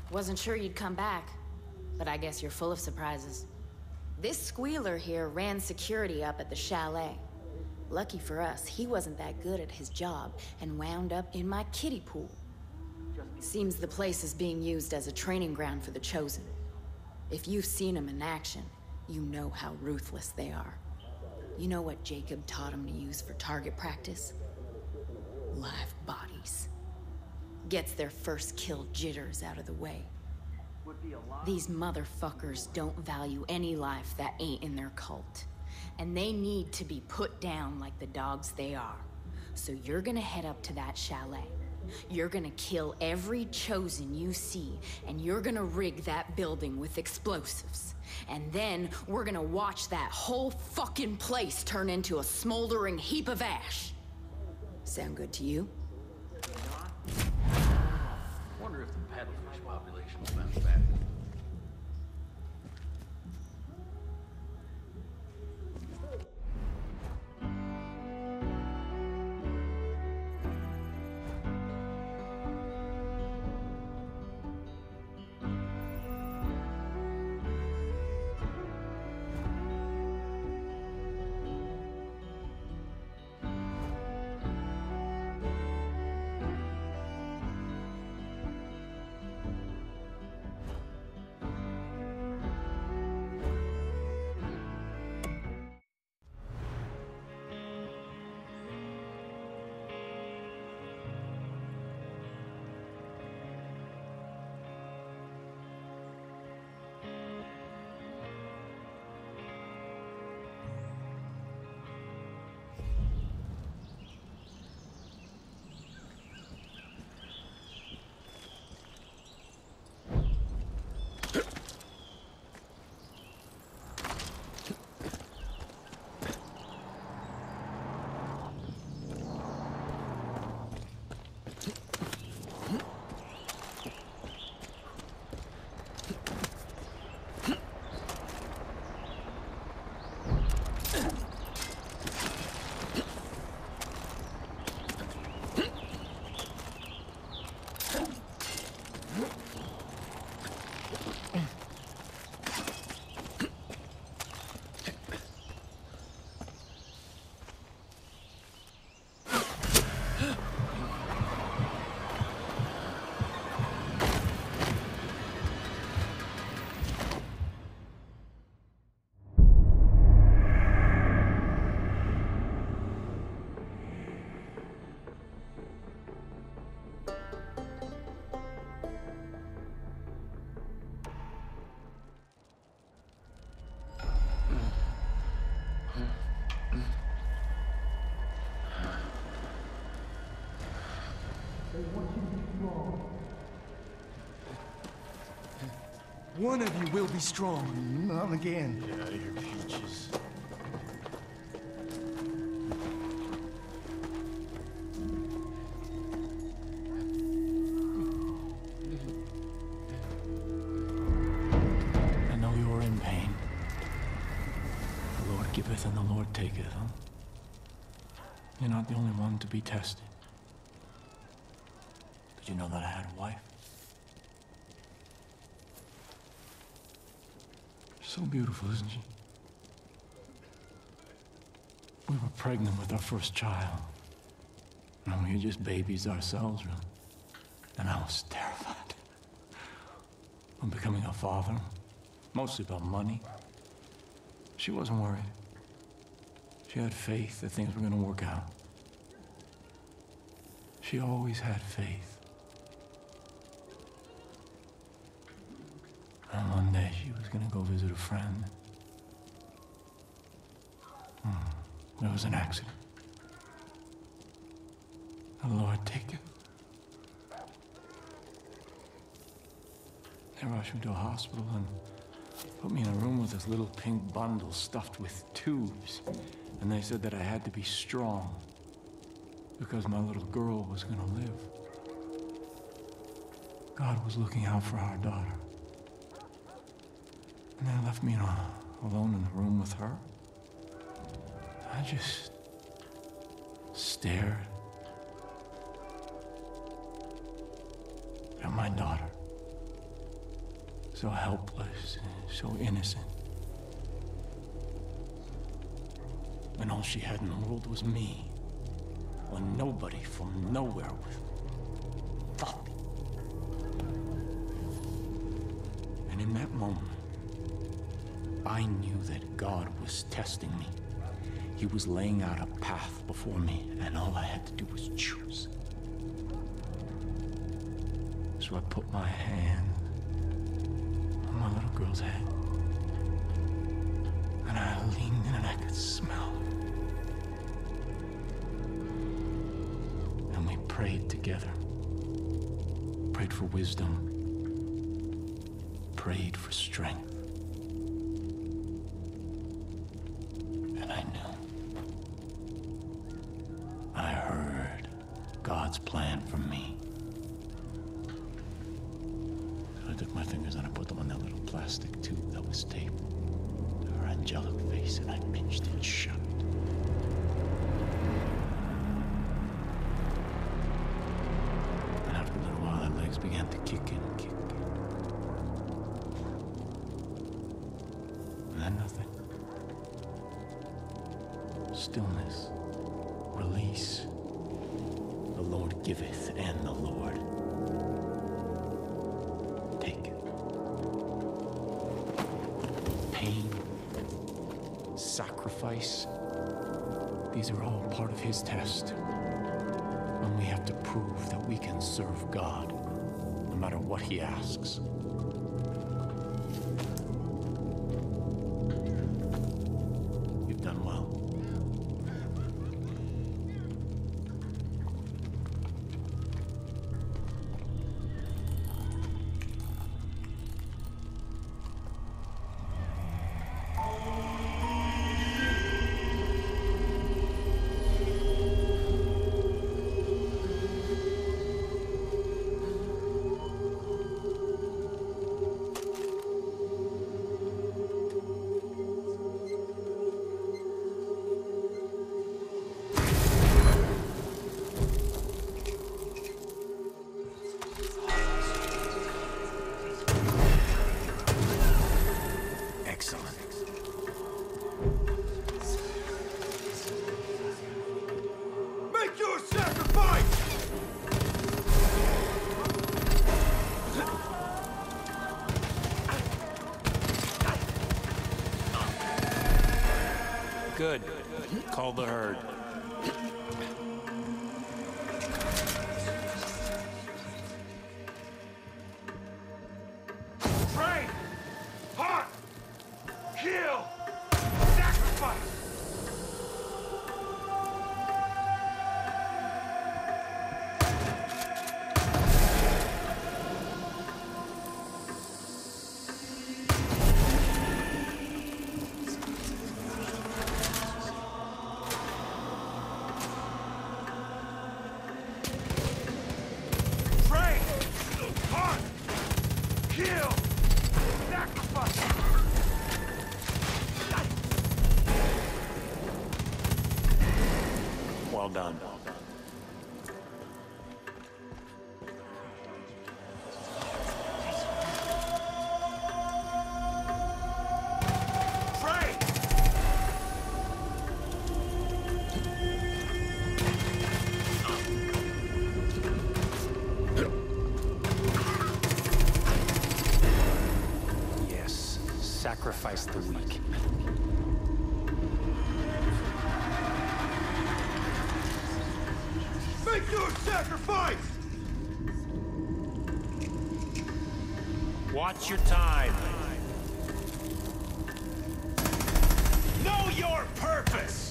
Wasn't sure you'd come back, but I guess you're full of surprises. This squealer here ran security up at the chalet. Lucky for us, he wasn't that good at his job and wound up in my kiddie pool. Seems the place is being used as a training ground for the Chosen. If you've seen them in action, you know how ruthless they are. You know what Jacob taught him to use for target practice? Live bodies. Gets their first kill jitters out of the way. These motherfuckers don't value any life that ain't in their cult. And they need to be put down like the dogs they are. So you're gonna head up to that chalet. You're gonna kill every Chosen you see, and you're gonna rig that building with explosives. And then we're gonna watch that whole fucking place turn into a smoldering heap of ash. Sound good to you? Wonder if the paddlefish population will bounce back. One of you will be strong. Not again. Get out of here, Peaches. I know you are in pain. The Lord giveth and the Lord taketh, huh? You're not the only one to be tested. Did you know that I had a wife? So beautiful, isn't she? We were pregnant with our first child. And we were just babies ourselves, really. And I was terrified. I'm becoming a father, mostly about money. She wasn't worried. She had faith that things were gonna work out. She always had faith. And one day she was gonna go visit a friend. There was an accident. The Lord take it. They rushed me to a hospital and put me in a room with this little pink bundle stuffed with tubes. And they said that I had to be strong because my little girl was gonna live. God was looking out for our daughter. And they left me alone in the room with her. I just stared at my daughter. So helpless, so innocent. And all she had in the world was me. A nobody from nowhere with nothing. And in that moment, I knew that God was testing me. He was laying out a path before me, and all I had to do was choose. So I put my hand on my little girl's head, and I leaned in and I could smell her. And we prayed together. Prayed for wisdom. Prayed for strength. And I knew. I heard God's plan for me. So I took my fingers and I put them on that little plastic tube that was taped to her angelic face, and I pinched it shut. And after a little while, her legs began to kick in and kick in. And then nothing. Stillness. Release. The Lord giveth, and the Lord taketh. Pain, sacrifice, these are all part of His test. And we have to prove that we can serve God, no matter what He asks. You've done well. Make your sacrifice! Good. Call the herd. Train! Hunt! Kill! Sacrifice! Train! Hunt! Kill! Sacrifice! Well done. Train! Yes, sacrifice the weak. Make your sacrifice! Watch your time. Know your purpose!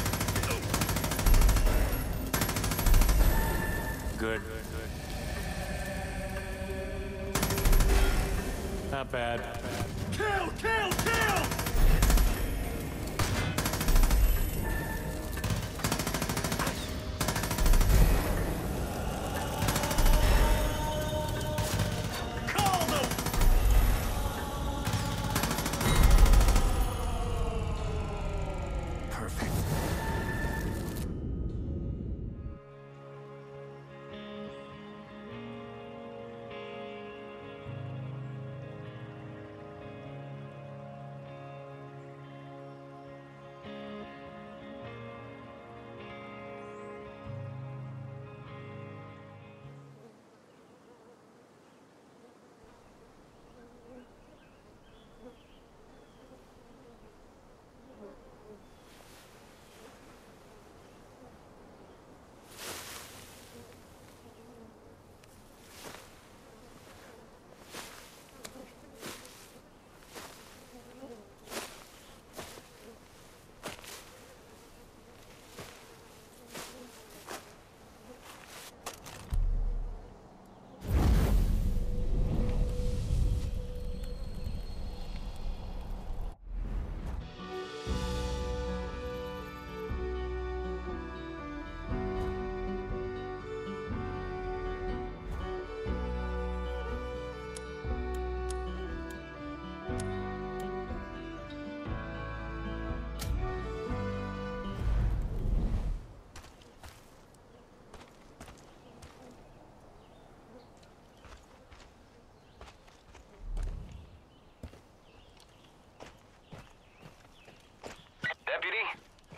Good. Not bad. Kill! Kill! Kill! Call them! Perfect.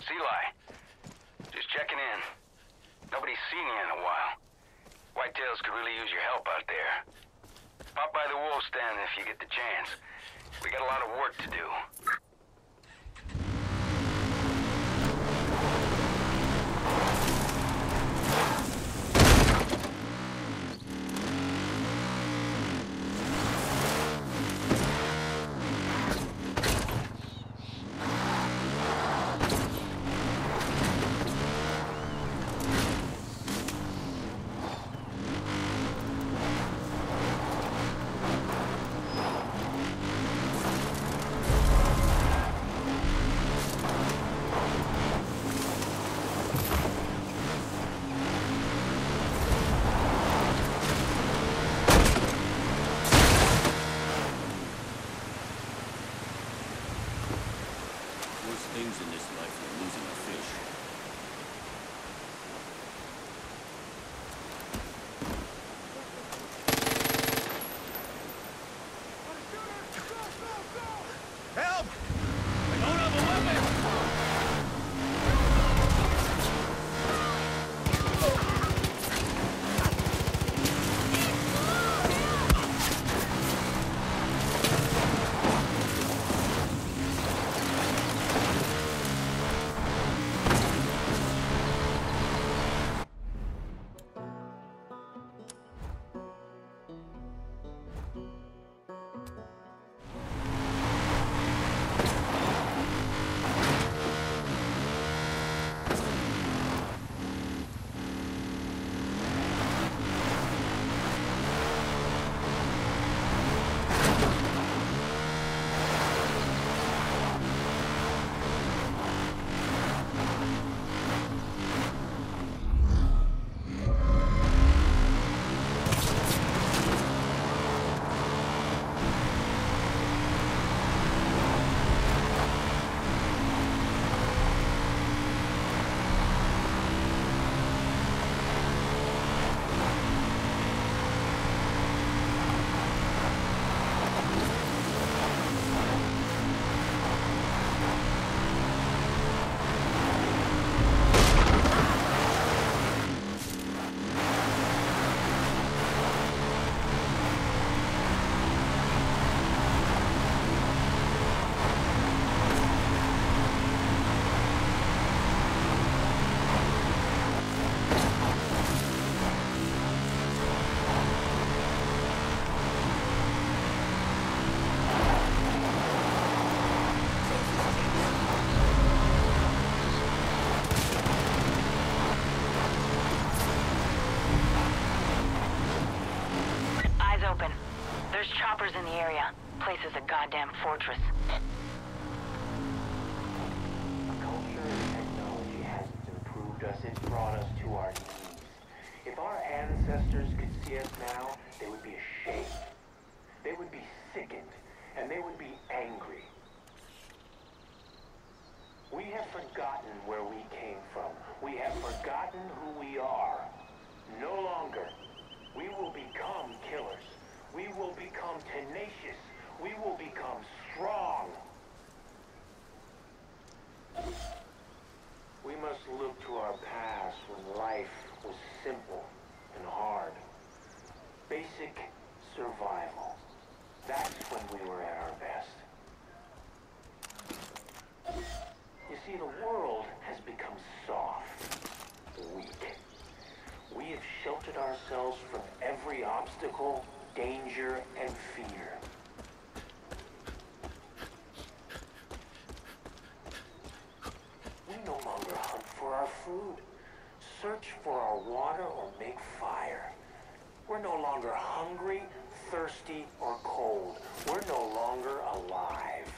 Eli. Just checking in. Nobody's seen you in a while. Whitetails could really use your help out there. Pop by the wolf stand if you get the chance. We got a lot of work to do. Things in this life are losing a fish. Help! I don't have a weapon! Open. There's choppers in the area. Place is a goddamn fortress. Culture and technology hasn't improved us, it's brought us to our knees. If our ancestors could see us now, they would be ashamed. They would be sickened, and they would be angry. We have forgotten where we came from. We have forgotten who we are. No longer. We will become killers. We will become tenacious. We will become strong. We must look to our past when life was simple and hard. Basic survival. That's when we were at our best. You see, the world has become soft, weak. We have sheltered ourselves from every obstacle, danger, and fear. We no longer hunt for our food, search for our water, or make fire. We're no longer hungry, thirsty, or cold. We're no longer alive.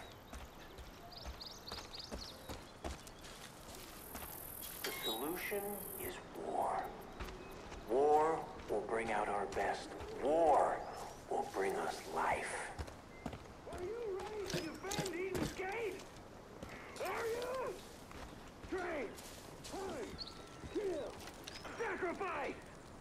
The solution is war. War will bring out our best. War will bring us life. Are you ready to defend Eden's Gate? Are you? Train, hunt, kill, sacrifice!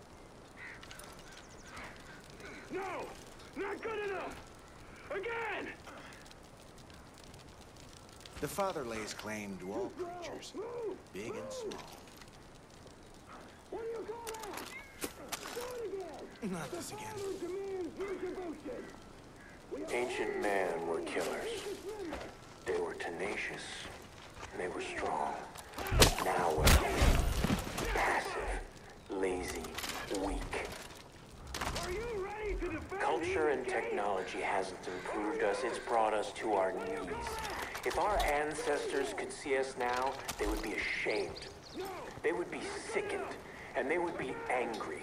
No! Not good enough! Again! The Father lays claim to all creatures, big and small. What do you call that? Do it again! Not this again. Father demands retribution! Ancient men were killers. They were tenacious. And they were strong. Now we're passive, lazy, weak. Are you ready to defend Culture and technology hasn't improved us, it's brought us to our knees. If our ancestors could see us now, they would be ashamed. They would be sickened, and they would be angry.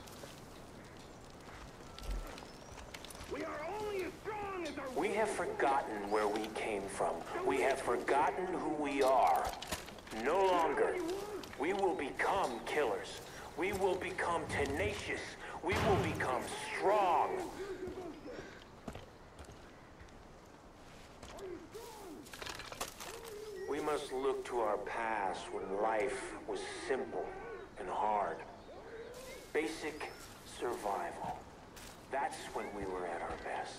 We are only as strong as our... We have forgotten where we came from. We have forgotten who we are. No longer. We will become killers. We will become tenacious. We will become strong. We must look to our past when life was simple and hard. Basic survival. That's when we were at our best.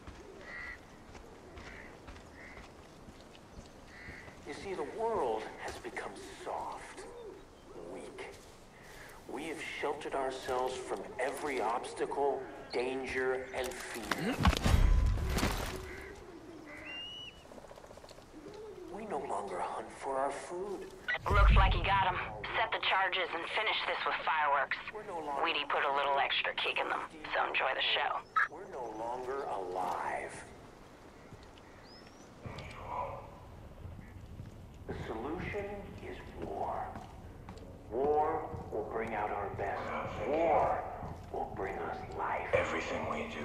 You see, the world has become soft, weak. We have sheltered ourselves from every obstacle, danger, and fear. We no longer hunt for our food. Looks like you got him. Set the charges and finish this with fireworks. Weedy put a little extra kick in them, so enjoy the show. We're no longer alive. The solution is war. War will bring out our best. War will bring us life. Everything we do.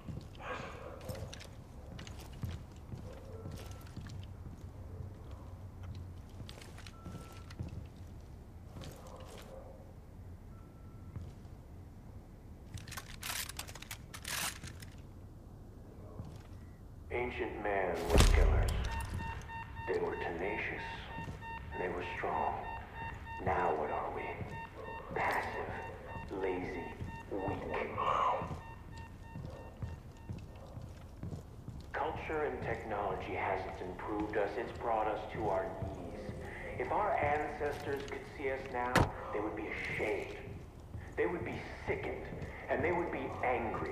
Ancient men were killers. They were tenacious. They were strong. Now what are we? Passive, lazy, weak. Culture and technology hasn't improved us, it's brought us to our knees. If our ancestors could see us now, they would be ashamed. They would be sickened, and they would be angry.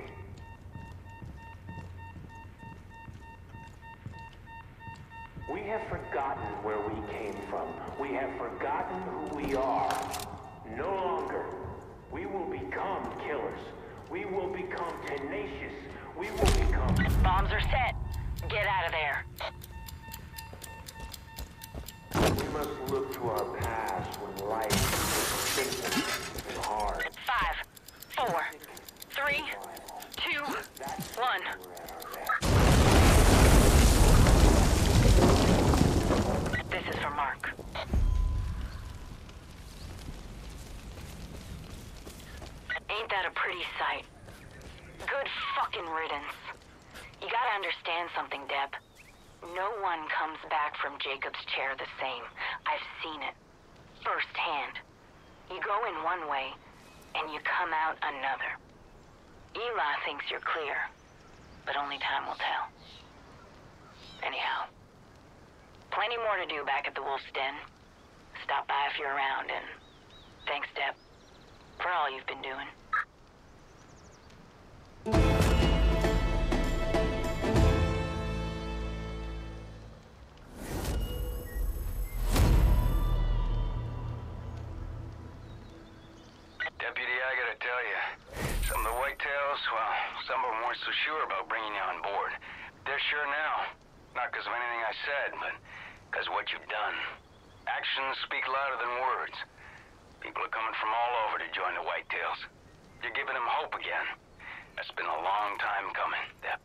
We have forgotten where we came from. We have forgotten who we are. No longer. We will become killers. We will become tenacious. We will become... Bombs are set. Get out of there. We must look to our past when life was simple and hard. 5, 4, 3, 2, 1. This is for Mark. Ain't that a pretty sight? Good fucking riddance. You gotta understand something, Deb. No one comes back from Jacob's chair the same. I've seen it. Firsthand. You go in one way, and you come out another. Eli thinks you're clear, but only time will tell. Anyhow, plenty more to do back at the Wolf's Den. Stop by if you're around, and thanks, Deb, for all you've been doing. Deputy, I gotta tell you, some of the whitetails, well, some of them weren't so sure about bringing you on board. They're sure now. Not because of anything I said, but because of what you've done. Actions speak louder than words. People are coming from all over to join the whitetails. You're giving them hope again. That's been a long time coming, Dep.